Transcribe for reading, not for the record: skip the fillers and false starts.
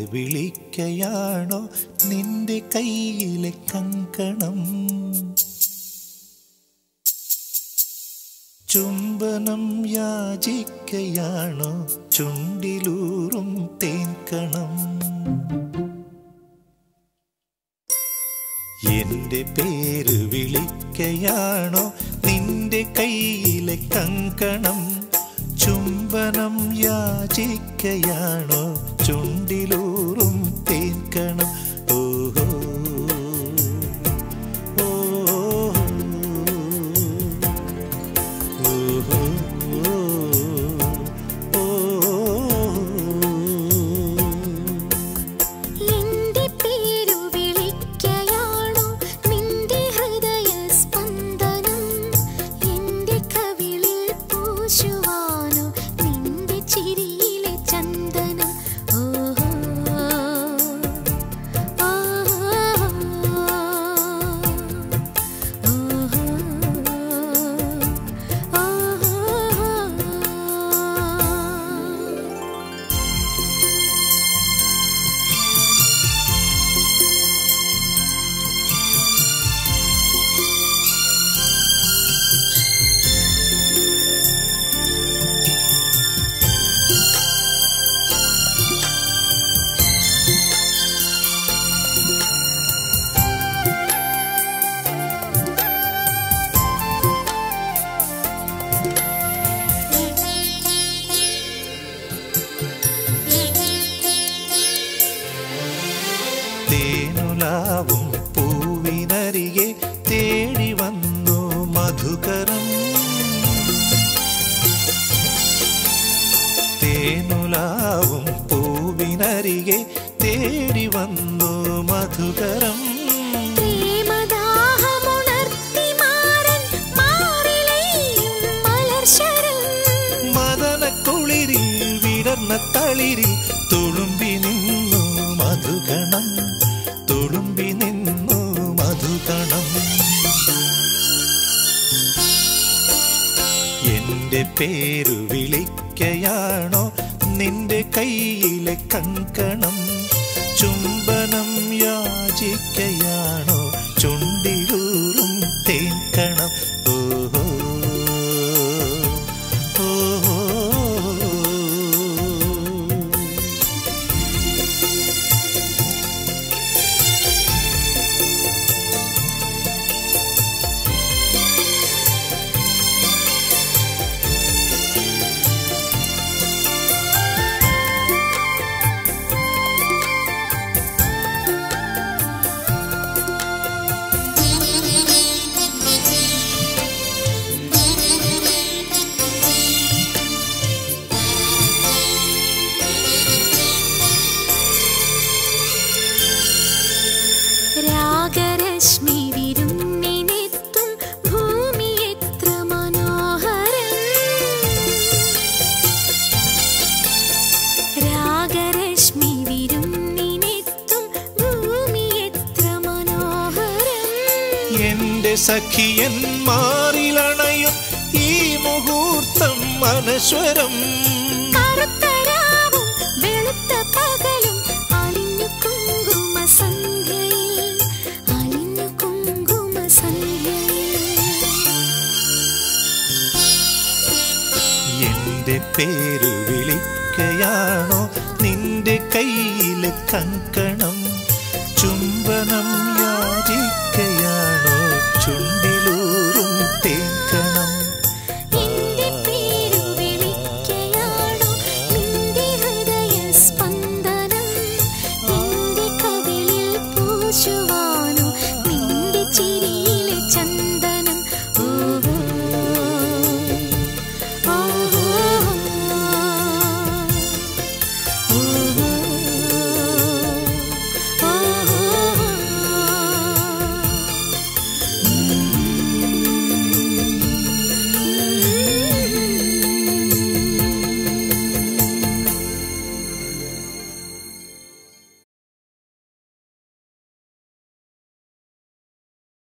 വിളിക്കയാണോ നിന്റെ കയ്യിലെ കങ്കണം? ചുംബനം യാചിക്കയാണോ ചുണ്ടിലൂറും തേൻകണം? എന്റെ പേര് വിളിക്കയാണോ നിന്റെ കയ്യിലെ കങ്കണം? ചുംബനം യാചിക്കയാണോ ചുണ്ടിലൂറും തേൻകണം? ഓഹോ തേനുലാവും പൂവിനരികെ തേടി വന്നു മധുകരം. തേനുലാവും പൂവിനരികെ തേടി വന്നു മധുകരം. മദനക്കുളിരിൽ വിടർന്ന തളിരിൽ തുളുമ്പി നിന്നു മധുഗണം. തുളുമ്പി നിന്നു മധുഗണം. എന്റെ പേരു വിളിക്കയാണോ നിന്റെ കയ്യിലെ കങ്കണം? ചുംബനം യാചിക്കയാണോ ചുണ്ടിലൂറും തേൻകണം? ഓഹോ രാഗരശ്മി വിരുന്നിനെത്തും ഭൂമി എത്ര മനോഹരം. രാഗരശ്മി വിരുന്നിനെത്തും ഭൂമി എത്ര മനോഹരം. എന്റെ സഖിയൻ മാറിലണയും ഈ മുഹൂർത്തം അനശ്വരം. കറുത്തരാവും വെളുത്ത പകലും അലിഞ്ഞു കുങ്കുമ സന്ധ്യയിൽ. അലിഞ്ഞു കുങ്കുമ സന്ധ്യയിൽ. എന്റെ പേര് വിളിക്കയാണോ നിന്റെ കയ്യിലെ കങ്കണം?